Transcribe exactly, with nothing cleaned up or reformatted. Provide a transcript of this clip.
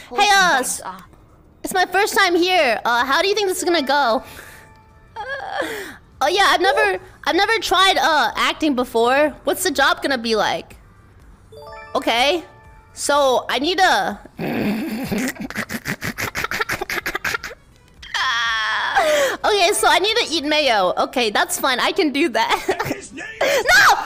Hey, uh, it's my first time here. Uh, how do you think this is gonna go? Oh yeah, I've never, I've never tried uh acting before. What's the job gonna be like? Okay, so I need a. Okay, so I need to eat mayo. Okay, that's fine. I can do that. No!